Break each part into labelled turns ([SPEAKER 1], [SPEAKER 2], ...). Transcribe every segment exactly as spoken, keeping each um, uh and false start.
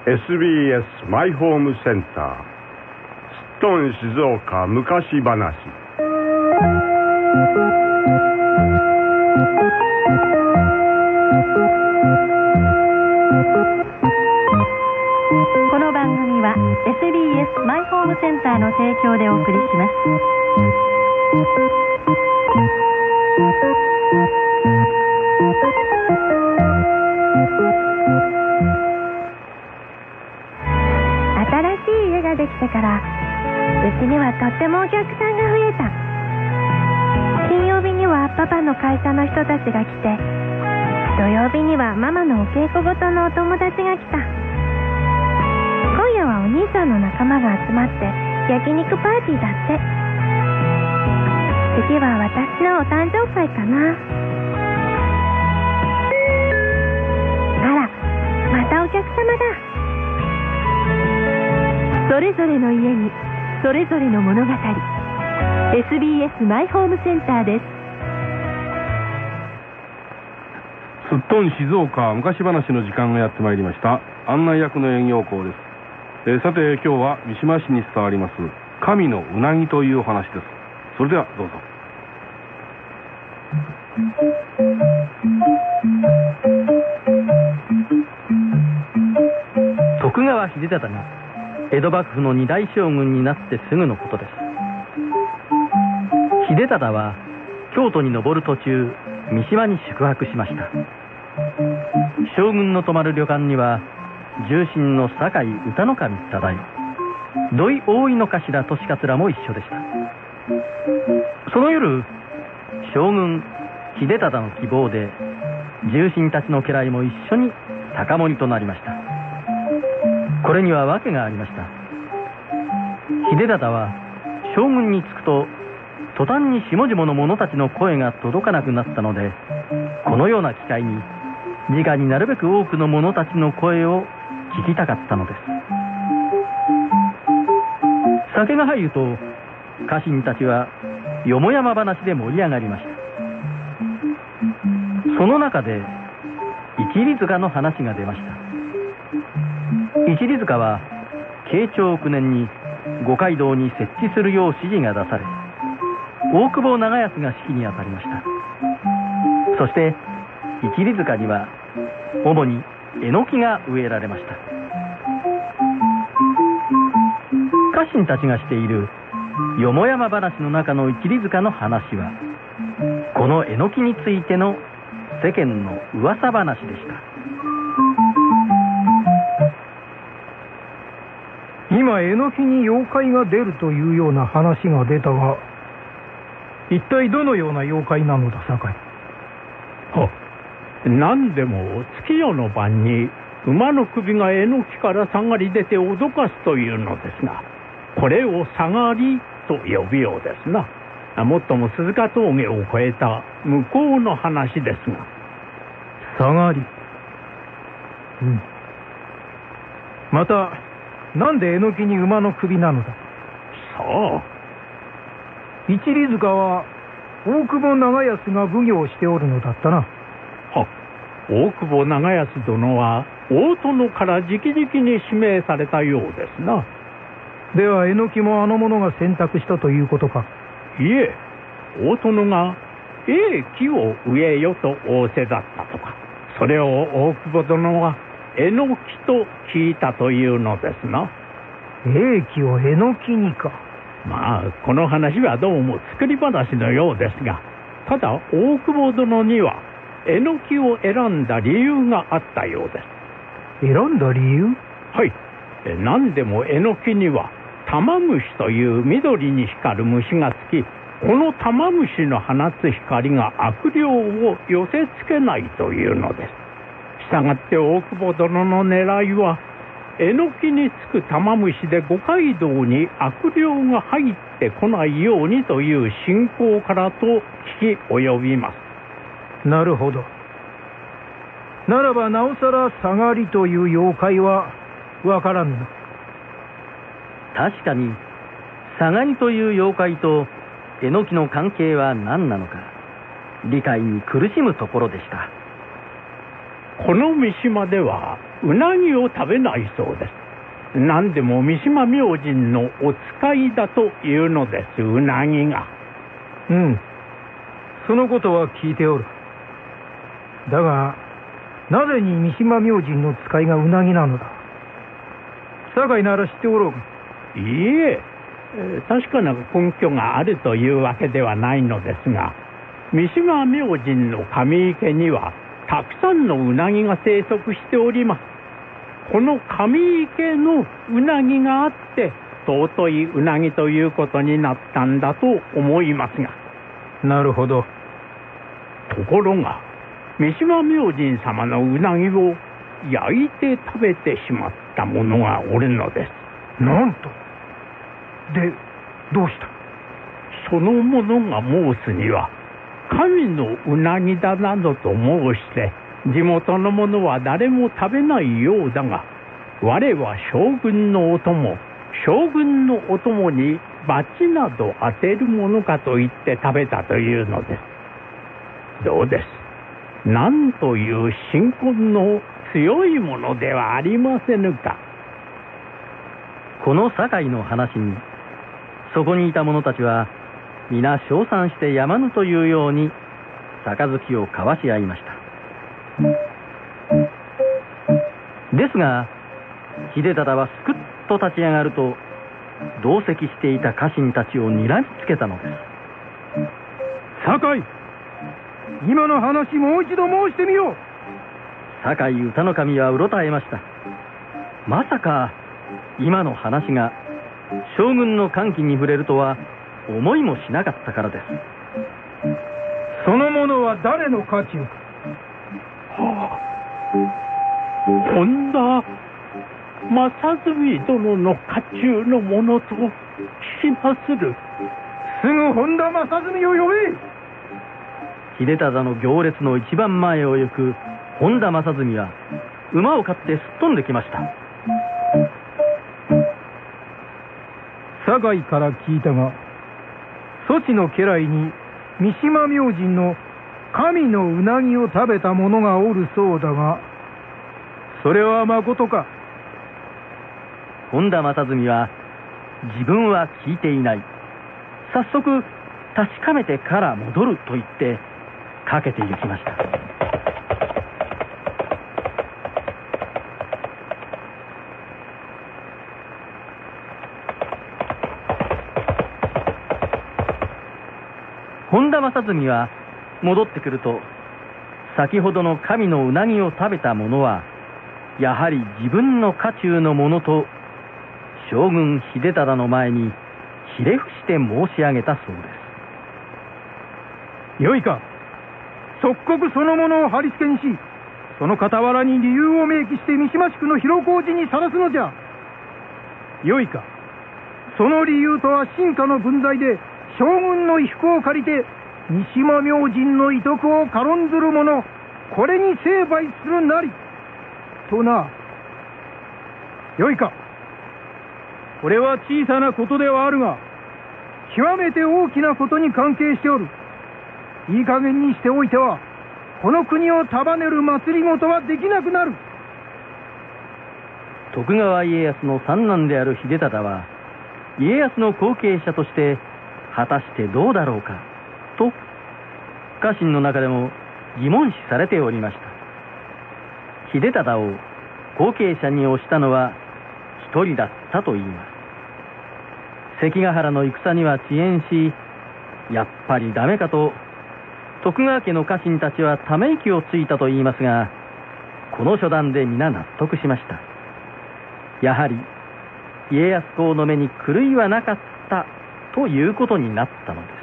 [SPEAKER 1] エスビーエス マイホームセンターすっとん静岡昔話。
[SPEAKER 2] この番組は エスビーエス マイホームセンターの提供でお送りします。新しい家ができてからうちにはとってもお客さんが増えた。金曜日にはパパの会社の人たちが来て、土曜日にはママのお稽古ごとのお友達が来た。今夜はお兄さんの仲間が集まって焼肉パーティーだって。次は私のお誕生会かな。あら、またお客様だ。それぞれの家にそれぞれの物語。 エスビーエス マイホームセンターです。
[SPEAKER 3] すっとん静岡昔話の時間がやってまいりました。案内役の営業校です。えー、さて今日は三島市に伝わります神のうなぎというお話です。それではどうぞ。
[SPEAKER 4] 徳川秀忠が江戸幕府の二代将軍になってすぐのことです。秀忠は京都に登る途中、三島に宿泊しました。将軍の泊まる旅館には重臣の酒井歌守忠い、土井大井の頭利桂も一緒でした。その夜、将軍秀忠の希望で重臣たちの家来も一緒に酒盛りとなりました。これには訳がありました。秀忠は将軍に着くと途端に下々の者たちの声が届かなくなったので、このような機会に直になるべく多くの者たちの声を聞きたかったのです。酒が入ると家臣たちはよもやま話で盛り上がりました。その中で一里塚の話が出ました。一里塚は慶長くねんに五街道に設置するよう指示が出され、大久保長安が指揮に当たりました。そして一里塚には主にえのきが植えられました。家臣たちがしているよもやま話の中の一里塚の話は、このえのきについての世間の噂話でした。
[SPEAKER 5] 今えのきに妖怪が出るというような話が出たが、一体どのような妖怪なのだ、酒井。
[SPEAKER 6] は、何でも月夜の晩に馬の首がえのきから下がり出て脅かすというのですが、これを下がりと呼ぶようですな。もっとも鈴鹿峠を越えた向こうの話ですが。
[SPEAKER 5] 下がり。うん。またなんでえのきに馬の首なのだ。
[SPEAKER 6] さあ、
[SPEAKER 5] 一里塚は大久保長安が奉行しておるのだったな。
[SPEAKER 6] は、大久保長安殿は大殿から直々に指名されたようですな。
[SPEAKER 5] ではえのきもあの者が選択したということか。
[SPEAKER 6] いえ、大殿がええ木を植えよと仰せだったとか、それを大久保殿はえのきと聞いたというのですな。
[SPEAKER 5] ええ木をえのきにか。
[SPEAKER 6] まあこの話はどうも作り話のようですが、ただ大久保殿にはえのきを選んだ理由があったようです。
[SPEAKER 5] 選んだ理由？
[SPEAKER 6] はい。何でもえのきには玉虫という緑に光る虫がつき、この玉虫の放つ光が悪霊を寄せつけないというのです。したがって大久保殿の狙いは、えのきにつく玉虫で五街道に悪霊が入ってこないようにという信仰からと聞き及びます。
[SPEAKER 5] なるほど。ならばなおさら下がりという妖怪はわからぬな。
[SPEAKER 4] 確かに下がりという妖怪とえのきの関係は何なのか、理解に苦しむところでした。
[SPEAKER 6] この三島ではうなぎを食べないそうです。何でも三島明神のお使いだというのです、うなぎが。
[SPEAKER 5] うん、そのことは聞いておる。だがなぜに三島明神の使いがうなぎなのだ。酒井なら知っておろうか。
[SPEAKER 6] いいえ、確かな根拠があるというわけではないのですが、三島明神の上池にはたくさんのうなぎが生息しております。この上池のうなぎがあって尊いうなぎということになったんだと思いますが。
[SPEAKER 5] なるほど。
[SPEAKER 6] ところが三島明神様のうなぎを焼いて食べてしまった者がおるのです。
[SPEAKER 5] なんと。でどうした。
[SPEAKER 6] その者が申すには、神のうなぎだなどと申して地元の者は誰も食べないようだが、我は将軍のお供、将軍のお供に罰など当てるものかと言って食べたというのです。どうです、なんという信仰の強いものではありませぬか。
[SPEAKER 4] この堺の話にそこにいた者たちは皆称賛してやまぬというように杯を交わし合いました。ですが秀忠はすくっと立ち上がると、同席していた家臣たちを睨みつけたのです。
[SPEAKER 5] 酒井、今の話もう一度申してみよう。
[SPEAKER 4] 酒井歌の神はうろたえました。まさか今の話が将軍の歓喜に触れるとは思いもしなかったからです。
[SPEAKER 5] その者は誰の家中か。
[SPEAKER 6] はあ、本田正純殿の家中の者と聞きまする。
[SPEAKER 5] すぐ本田正純を呼べ。
[SPEAKER 4] 秀忠の行列の一番前を行く本田正純は馬を飼ってすっ飛んできました。
[SPEAKER 5] 酒井から聞いたが、そちの家来に三島明神の神のうなぎを食べた者がおるそうだが、それはまことか。
[SPEAKER 4] 本田正純は自分は聞いていない、早速確かめてから戻ると言ってかけて行きました。本田正純は戻ってくると、先ほどの神のうなぎを食べた者はやはり自分の家中の者と将軍秀忠の前にひれ伏して申し上げたそうです。
[SPEAKER 5] よいか、即刻その者を貼り付けにし、その傍らに理由を明記して三島宿の広小路にさらすのじゃ。よいか、その理由とは臣下の分際で将軍の衣服を借りて三島明神の遺徳を軽んずる者、これに成敗するなりとな。よいか、これは小さなことではあるが極めて大きなことに関係しておる。いい加減にしておいてはこの国を束ねる祭りごとはできなくなる。
[SPEAKER 4] 徳川家康の三男である秀忠は家康の後継者として果たしてどうだろうかと家臣の中でも疑問視されておりました。秀忠を後継者に推したのは一人だったといいます。関ヶ原の戦には遅延し、やっぱりダメかと徳川家の家臣たちはため息をついたといいますが、この初段で皆納得しました。やはり家康公の目に狂いはなかったということになったのです。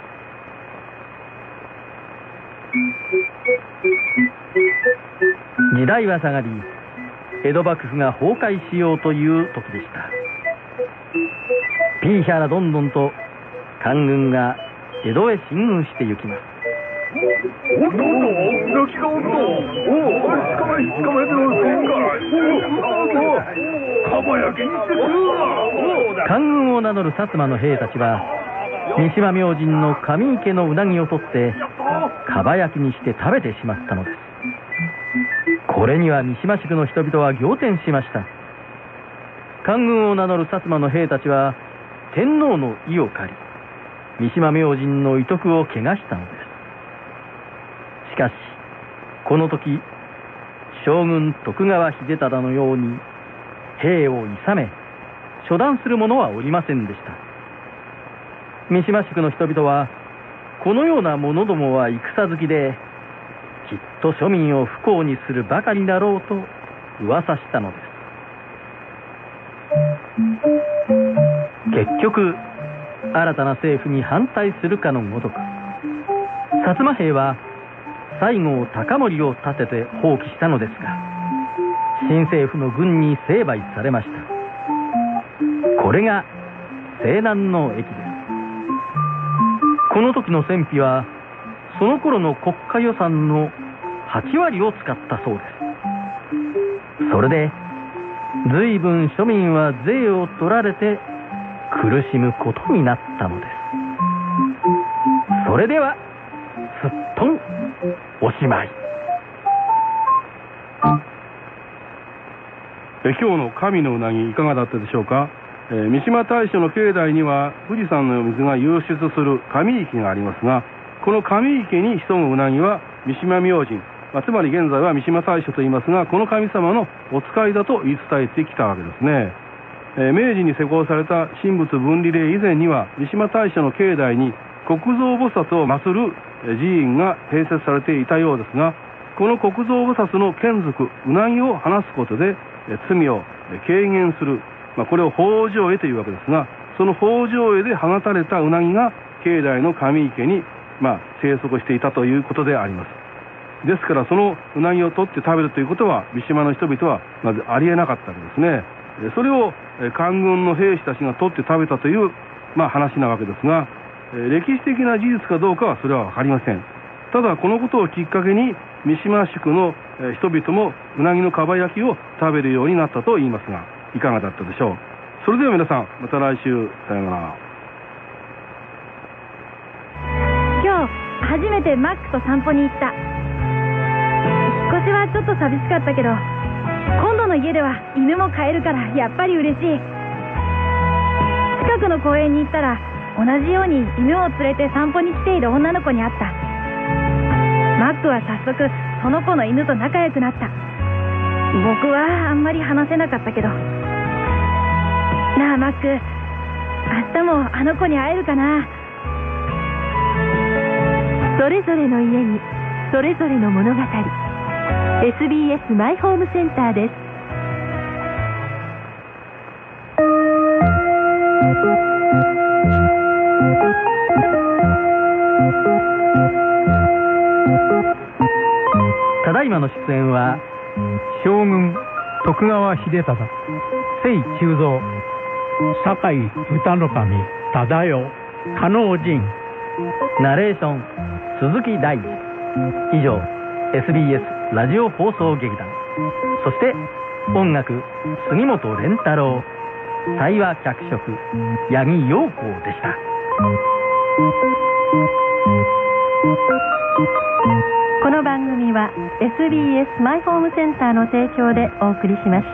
[SPEAKER 4] 時代は下がり、江戸幕府が崩壊しようという時でした。ピーヒャラどんどんと官軍が江戸へ進軍して行きます。
[SPEAKER 1] おっとおっと、うなぎがおっと、おお、捕まえ捕まえてろ、おお、かば焼きにしてるわ。
[SPEAKER 4] 官軍を名乗る薩摩の兵たちは三島明神の上池のうなぎを取ってかば焼きにして食べてしまったのです。ここれには三島宿の人々は仰天しました。官軍を名乗る薩摩の兵たちは天皇の意を借り、三島明神の遺徳を汚したのです。しかしこの時、将軍徳川秀忠のように兵を諌め処断する者はおりませんでした。三島宿の人々はこのような者どもは戦好きで、きっと庶民を不幸にするばかりだろうと噂したのです。結局新たな政府に反対するかのごとく、薩摩兵は西郷隆盛を立てて蜂起したのですが、新政府の軍に成敗されました。これが西南の役です。この時の戦費はその頃の国家予算のはちわりを使ったそうです。それで随分庶民は税を取られて苦しむことになったのです。それではすっとんおしまい。
[SPEAKER 3] え今日の神のうなぎいかがだったでしょうか。えー、三島大社の境内には富士山の水が湧出する神池がありますが、この神池に潜むうなぎは三島明神、まあ、つまり現在は三島大社と言いますが、この神様のお使いだと言い伝えてきたわけですね。えー、明治に施行された神仏分離令以前には三島大社の境内に国蔵菩薩を祀る寺院が併設されていたようですが、この国蔵菩薩の眷属うなぎを放すことで罪を軽減する、まあ、これを法上絵というわけですが、その法上絵で放たれたうなぎが境内の神池に、まあ、生息していたということであります。ですからそのうなぎを取って食べるということは三島の人々はまずありえなかったわけですね。それを官軍の兵士たちが取って食べたという、まあ、話なわけですが、歴史的な事実かどうかはそれは分かりません。ただこのことをきっかけに三島宿の人々もうなぎのかば焼きを食べるようになったと言いますが、いかがだったでしょう。それでは皆さん、また来週、さようなら。
[SPEAKER 2] 今日初めてマックと散歩に行った。引っ越しはちょっと寂しかったけど、今度の家では犬も飼えるからやっぱり嬉しい。近くの公園に行ったら同じように犬を連れて散歩に来ている女の子に会った。マックは早速その子の犬と仲良くなった。僕はあんまり話せなかったけど。なあマック、明日もあの子に会えるかな。
[SPEAKER 7] それぞれの家にそれぞれの物語。 エスビーエス マイホームセンターです。
[SPEAKER 4] ただいまの出演は
[SPEAKER 5] 将軍徳川秀忠、清忠蔵、
[SPEAKER 6] 酒井歌守忠代、加納仁、
[SPEAKER 4] ナレーション鈴木大地。以上 エスビーエス ラジオ放送劇団、そして音楽杉本連太郎、対話脚色八木陽子でした。
[SPEAKER 7] この番組は エスビーエス マイホームセンターの提供でお送りしました。